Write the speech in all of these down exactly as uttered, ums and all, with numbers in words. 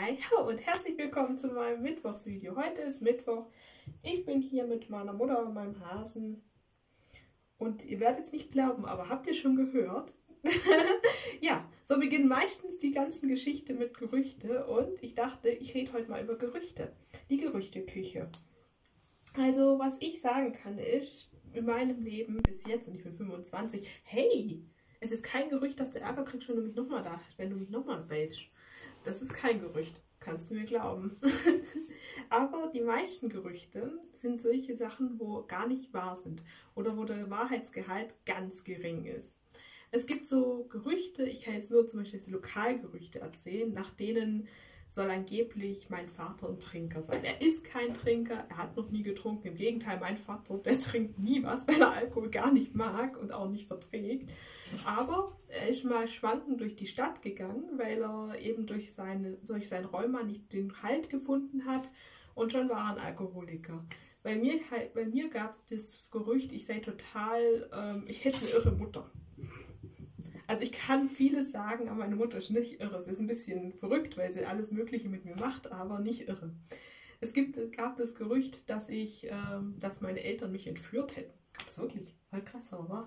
Hi und herzlich willkommen zu meinem Mittwochsvideo. Heute ist Mittwoch. Ich bin hier mit meiner Mutter und meinem Hasen. Und ihr werdet es nicht glauben, aber habt ihr schon gehört? Ja, so beginnen meistens die ganzen Geschichten mit Gerüchte. Und ich dachte, ich rede heute mal über Gerüchte. Die Gerüchteküche. Also, was ich sagen kann, ist, in meinem Leben bis jetzt, und ich bin fünfundzwanzig, hey, es ist kein Gerücht, dass du Ärger kriegst, wenn du mich nochmal da, wenn du mich nochmal beißt. Das ist kein Gerücht, kannst du mir glauben. Aber die meisten Gerüchte sind solche Sachen, wo gar nicht wahr sind oder wo der Wahrheitsgehalt ganz gering ist. Es gibt so Gerüchte, ich kann jetzt nur zum Beispiel Lokalgerüchte erzählen, nach denen soll angeblich mein Vater ein Trinker sein. Er ist kein Trinker, er hat noch nie getrunken. Im Gegenteil, mein Vater, der trinkt nie was, weil er Alkohol gar nicht mag und auch nicht verträgt. Aber er ist mal schwankend durch die Stadt gegangen, weil er eben durch, seine, durch sein Rheuma nicht den Halt gefunden hat und schon war er ein Alkoholiker. Bei mir, bei mir gab es das Gerücht, ich sei total, ähm, ich hätte eine irre Mutter. Also ich kann vieles sagen, aber meine Mutter ist nicht irre. Sie ist ein bisschen verrückt, weil sie alles Mögliche mit mir macht, aber nicht irre. Es gibt, gab das Gerücht, dass, ich, ähm, dass meine Eltern mich entführt hätten. Gab es wirklich? Voll krass, aber wahr.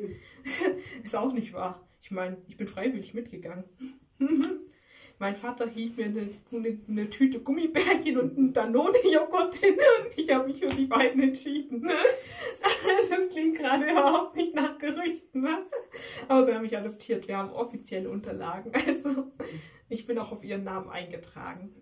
Ist auch nicht wahr. Ich meine, ich bin freiwillig mitgegangen. Mein Vater hielt mir eine, eine, eine Tüte Gummibärchen und einen Danone-Joghurt hin und ich habe mich für die beiden entschieden. Das klingt gerade überhaupt nicht nach Gerüchten, ne? Aber sie haben mich adoptiert. Wir haben offizielle Unterlagen. Also ich bin auch auf ihren Namen eingetragen.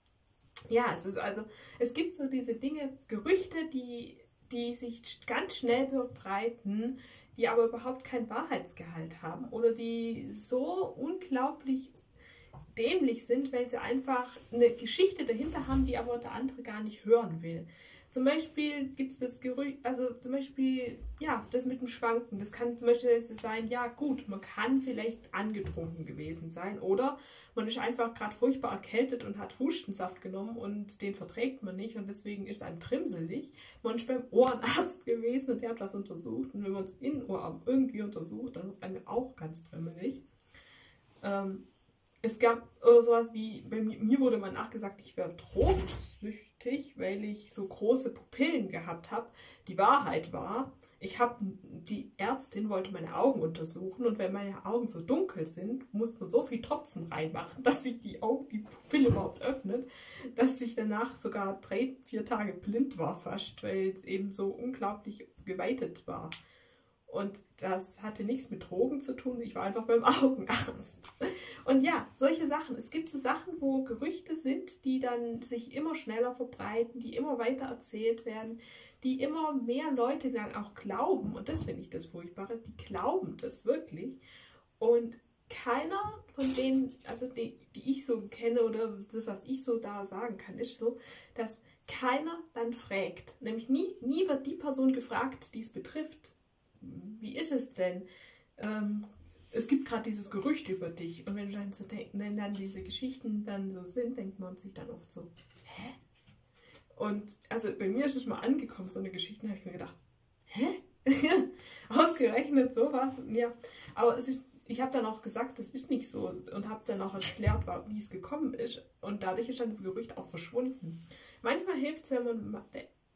Ja, es ist also, es gibt so diese Dinge, Gerüchte, die, die sich ganz schnell verbreiten, die aber überhaupt keinen Wahrheitsgehalt haben oder die so unglaublich dämlich sind, weil sie einfach eine Geschichte dahinter haben, die aber der andere gar nicht hören will. Zum Beispiel gibt es das Gerücht, also zum Beispiel, ja, das mit dem Schwanken. Das kann zum Beispiel sein, ja gut, man kann vielleicht angetrunken gewesen sein oder man ist einfach gerade furchtbar erkältet und hat Hustensaft genommen und den verträgt man nicht und deswegen ist einem trimselig. Man ist beim Ohrenarzt gewesen und der hat was untersucht und wenn man das Innenohr irgendwie untersucht, dann wird einem auch ganz trimmelig. Ähm, Es gab oder sowas wie, bei mir, mir wurde mal nachgesagt, ich wäre drogensüchtig, weil ich so große Pupillen gehabt habe. Die Wahrheit war, ich habe, die Ärztin wollte meine Augen untersuchen und wenn meine Augen so dunkel sind, muss man so viel Tropfen reinmachen, dass sich die Augen, die Pupille überhaupt öffnet, dass ich danach sogar drei, vier Tage blind war fast, weil es eben so unglaublich geweitet war. Und das hatte nichts mit Drogen zu tun, ich war einfach beim Augenarzt. Und ja, solche Sachen. Es gibt so Sachen, wo Gerüchte sind, die dann sich immer schneller verbreiten, die immer weiter erzählt werden, die immer mehr Leute dann auch glauben. Und das finde ich das Furchtbare, die glauben das wirklich. Und keiner von denen, also die, die ich so kenne oder das, was ich so da sagen kann, ist so, dass keiner dann fragt. Nämlich nie, nie wird die Person gefragt, die es betrifft. Wie ist es denn? Ähm, es gibt gerade dieses Gerücht über dich. Und wenn, dann so denken, wenn dann diese Geschichten dann so sind, denkt man sich dann oft so, hä? Und also bei mir ist es mal angekommen, so eine Geschichte, habe ich mir gedacht, hä? Ausgerechnet sowas? Ja, aber es ist, ich habe dann auch gesagt, das ist nicht so und habe dann auch erklärt, wie es gekommen ist. Und dadurch ist dann das Gerücht auch verschwunden. Manchmal hilft es, wenn man,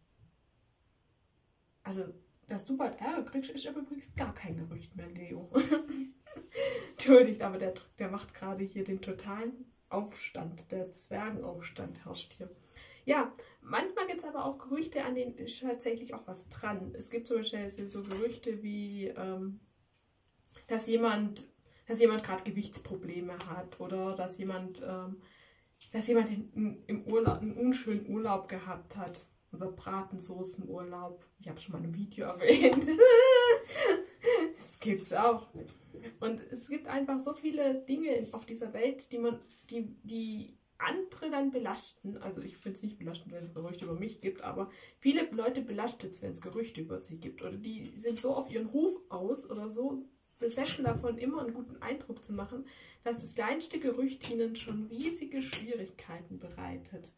also dass du bald Ärger kriegst, ist aber übrigens gar kein Gerücht mehr, Leo. Entschuldigt, aber der, der macht gerade hier den totalen Aufstand. Der Zwergenaufstand herrscht hier. Ja, manchmal gibt es aber auch Gerüchte, an denen ist tatsächlich auch was dran. Es gibt zum Beispiel so Gerüchte wie, ähm, dass jemand, dass jemand gerade Gewichtsprobleme hat oder dass jemand, ähm, dass jemand in, im Urlaub, einen unschönen Urlaub gehabt hat. Unser Bratensoßenurlaub. Ich habe es schon mal in einem Video erwähnt. Das gibt es auch. Und es gibt einfach so viele Dinge auf dieser Welt, die man, die, die andere dann belasten. Also ich finde es nicht belastend, wenn es Gerüchte über mich gibt, aber viele Leute belastet es, wenn es Gerüchte über sie gibt. Oder die sind so auf ihren Ruf aus oder so besessen davon, immer einen guten Eindruck zu machen, dass das kleinste Gerücht ihnen schon riesige Schwierigkeiten bereitet.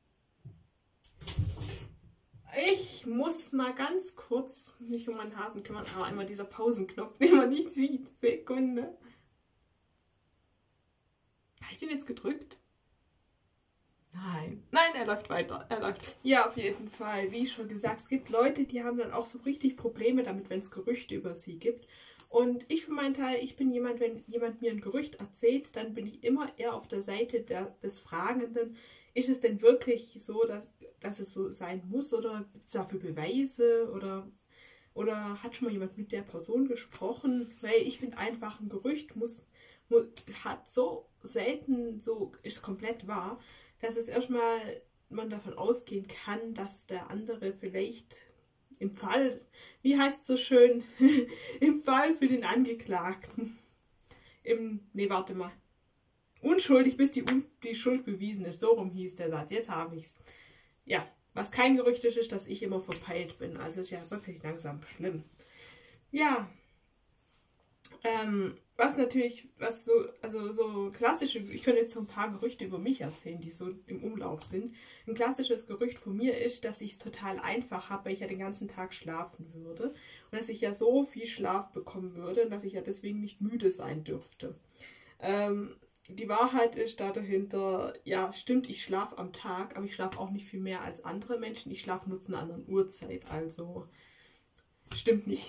Ich muss mal ganz kurz mich um meinen Hasen kümmern, aber einmal dieser Pausenknopf, den man nicht sieht. Sekunde. Habe ich den jetzt gedrückt? Nein, nein, er läuft weiter. Er läuft. Ja, auf jeden Fall. Wie schon gesagt, es gibt Leute, die haben dann auch so richtig Probleme damit, wenn es Gerüchte über sie gibt. Und ich für meinen Teil, ich bin jemand, wenn jemand mir ein Gerücht erzählt, dann bin ich immer eher auf der Seite der, des Fragenden. Ist es denn wirklich so, dass, dass es so sein muss? Oder gibt es dafür Beweise? Oder, oder hat schon mal jemand mit der Person gesprochen? Weil ich finde einfach, ein Gerücht muss, muss, hat so selten, so ist komplett wahr, dass es erstmal man davon ausgehen kann, dass der andere vielleicht im Fall, wie heißt es so schön, im Fall für den Angeklagten, im, nee, warte mal, unschuldig, bis die, die Schuld bewiesen ist, so rum hieß der Satz, jetzt habe ich es. Ja, was kein Gerücht ist, ist, dass ich immer verpeilt bin, also ist ja wirklich langsam schlimm. Ja, ähm, was natürlich, was so, also so klassische, ich könnte jetzt so ein paar Gerüchte über mich erzählen, die so im Umlauf sind. Ein klassisches Gerücht von mir ist, dass ich es total einfach habe, weil ich ja den ganzen Tag schlafen würde und dass ich ja so viel Schlaf bekommen würde und dass ich ja deswegen nicht müde sein dürfte. Ähm, die Wahrheit ist da dahinter, ja, stimmt, ich schlafe am Tag, aber ich schlafe auch nicht viel mehr als andere Menschen. Ich schlafe nur zu einer anderen Uhrzeit, also stimmt nicht.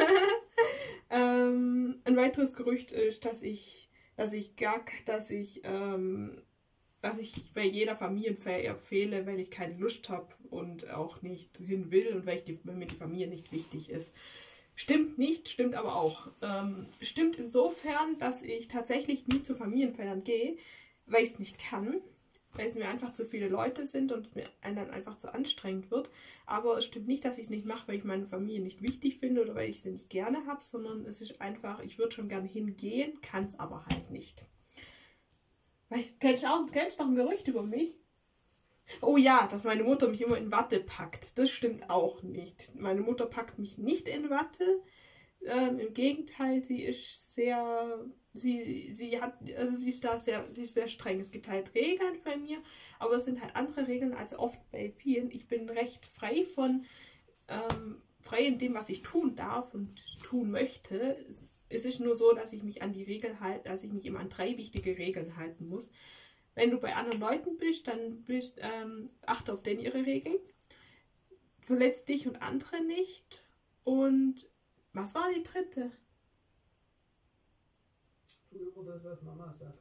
Ähm, ein weiteres Gerücht ist, dass ich, dass ich gar, dass ich, ähm, dass ich bei jeder Familienfeier fehle, weil ich keine Lust habe und auch nicht hin will und weil, ich die, weil mir die Familie nicht wichtig ist. Stimmt nicht, stimmt aber auch. Ähm, stimmt insofern, dass ich tatsächlich nie zu Familienfeiern gehe, weil ich es nicht kann, weil es mir einfach zu viele Leute sind und mir dann einfach zu anstrengend wird. Aber es stimmt nicht, dass ich es nicht mache, weil ich meine Familie nicht wichtig finde oder weil ich sie nicht gerne habe, sondern es ist einfach, ich würde schon gerne hingehen, kann es aber halt nicht. Kennst du auch, kennst du noch ein Gerücht über mich? Oh ja, dass meine Mutter mich immer in Watte packt. Das stimmt auch nicht. Meine Mutter packt mich nicht in Watte. Ähm, im Gegenteil, sie ist sehr... Sie, sie hat, also sie ist da sehr, sie ist sehr streng. Es gibt halt Regeln bei mir, aber es sind halt andere Regeln als oft bei vielen. Ich bin recht frei von, ähm, frei in dem, was ich tun darf und tun möchte. Es ist nur so, dass ich mich an die Regeln halte, dass ich mich immer an drei wichtige Regeln halten muss. Wenn du bei anderen Leuten bist, dann bist, ähm, achte auf denn ihre Regeln. Verletz dich und andere nicht. Und was war die dritte? Immer das, was Mama sagt.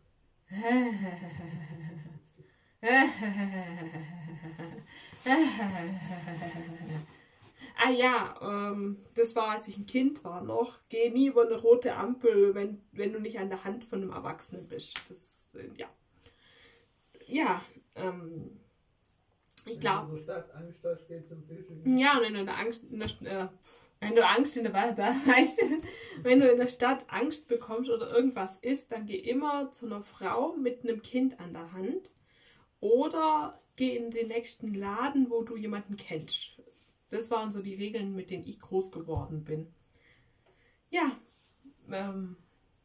Ah ja, ähm, das war, als ich ein Kind war noch. Geh nie über eine rote Ampel, wenn, wenn du nicht an der Hand von einem Erwachsenen bist. Das, äh, ja. Ja, ähm, ich glaube... Wenn du stark Angst hast, geh zum Fischen. Ja, und wenn du in der Angst... In der, äh, Wenn du Angst in der Welt, wenn du in der Stadt Angst bekommst oder irgendwas ist, dann geh immer zu einer Frau mit einem Kind an der Hand oder geh in den nächsten Laden, wo du jemanden kennst. Das waren so die Regeln, mit denen ich groß geworden bin. Ja, ähm,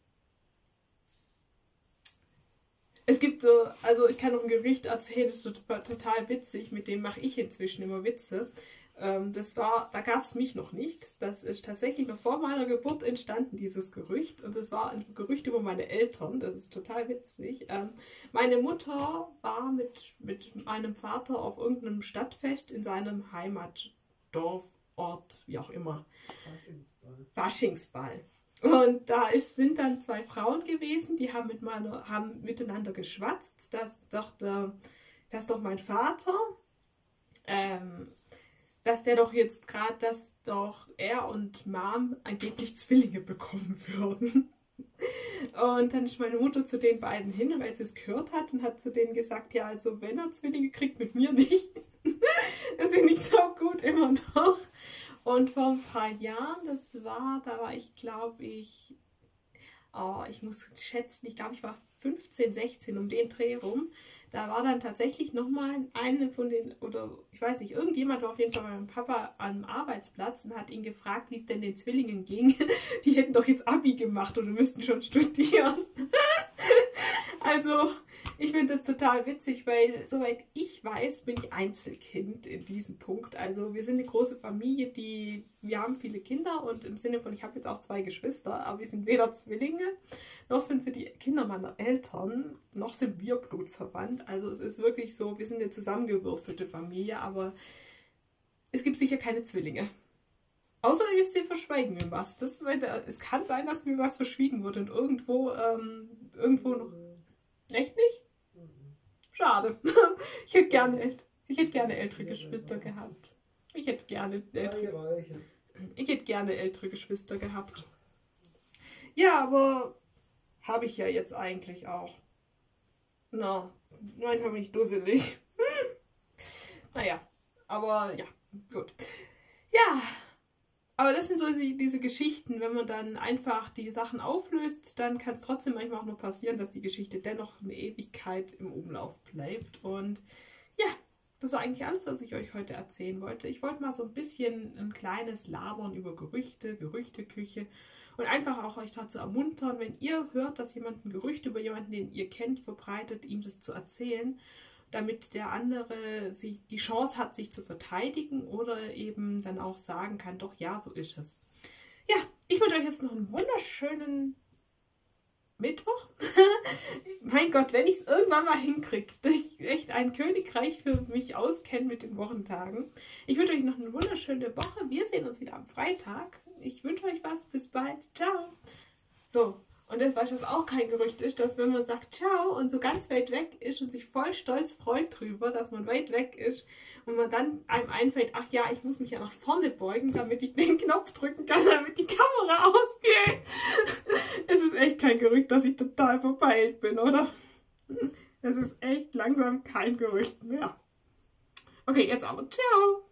es gibt so, also ich kann noch ein Gerücht erzählen, das ist total witzig, mit dem mache ich inzwischen immer Witze. Das war, da gab es mich noch nicht. Das ist tatsächlich noch vor meiner Geburt entstanden, dieses Gerücht. Und das war ein Gerücht über meine Eltern. Das ist total witzig. Ähm, meine Mutter war mit, mit meinem Vater auf irgendeinem Stadtfest in seinem Heimatdorf, Ort, wie auch immer. Faschingsball. Und da ist, sind dann zwei Frauen gewesen, die haben, mit meiner, haben miteinander geschwatzt, dass doch, der, dass doch mein Vater... Ähm, dass der doch jetzt gerade, dass doch er und Mom angeblich Zwillinge bekommen würden. Und dann ist meine Mutter zu den beiden hin, weil sie es gehört hat und hat zu denen gesagt, ja, also wenn er Zwillinge kriegt, mit mir nicht. Das finde ich so gut immer noch. Und vor ein paar Jahren, das war, da war ich, glaube ich, oh, ich muss schätzen, ich glaube, ich war fünfzehn, sechzehn um den Dreh rum. Da war dann tatsächlich nochmal eine von den, oder ich weiß nicht, irgendjemand war auf jeden Fall bei meinem Papa am Arbeitsplatz und hat ihn gefragt, wie es denn den Zwillingen ging. Die hätten doch jetzt Abi gemacht oder müssten schon studieren. Also Ich finde das total witzig, weil soweit ich weiß, bin ich Einzelkind in diesem Punkt. Also wir sind eine große Familie, die, wir haben viele Kinder und im Sinne von, ich habe jetzt auch zwei Geschwister, aber wir sind weder Zwillinge, noch sind sie die Kinder meiner Eltern, noch sind wir blutsverwandt. Also es ist wirklich so, wir sind eine zusammengewürfelte Familie, aber es gibt sicher keine Zwillinge. Außer sie verschweigen mir was. Das, es kann sein, dass mir was verschwiegen wird und irgendwo, ähm, irgendwo noch... Echt nicht? Schade. Ich hätte gerne, ich hätte gerne ältere Geschwister gehabt. Ich hätte gerne ältere, ich hätte gerne ältere Geschwister gehabt. Ja, aber habe ich ja jetzt eigentlich auch. Na, manchmal bin ich dusselig. Hm. Naja, aber ja, gut. Ja, aber das sind so die, diese Geschichten, wenn man dann einfach die Sachen auflöst, dann kann es trotzdem manchmal auch noch passieren, dass die Geschichte dennoch eine Ewigkeit im Umlauf bleibt. Und ja, das war eigentlich alles, was ich euch heute erzählen wollte. Ich wollte mal so ein bisschen ein kleines Labern über Gerüchte, Gerüchteküche und einfach auch euch dazu ermuntern, wenn ihr hört, dass jemand ein Gerücht über jemanden, den ihr kennt, verbreitet, ihm das zu erzählen, damit der andere sich die Chance hat, sich zu verteidigen oder eben dann auch sagen kann, doch ja, so ist es. Ja, ich wünsche euch jetzt noch einen wunderschönen Mittwoch. Mein Gott, wenn ich es irgendwann mal hinkriege, dass ich echt ein Königreich für mich auskenne mit den Wochentagen. Ich wünsche euch noch eine wunderschöne Woche. Wir sehen uns wieder am Freitag. Ich wünsche euch was. Bis bald. Ciao. So. Und das, was auch kein Gerücht ist, dass wenn man sagt Ciao und so ganz weit weg ist und sich voll stolz freut drüber, dass man weit weg ist und man dann einem einfällt, ach ja, ich muss mich ja nach vorne beugen, damit ich den Knopf drücken kann, damit die Kamera ausgeht. Es ist echt kein Gerücht, dass ich total verpeilt bin, oder? Es ist echt langsam kein Gerücht mehr. Okay, jetzt aber Ciao.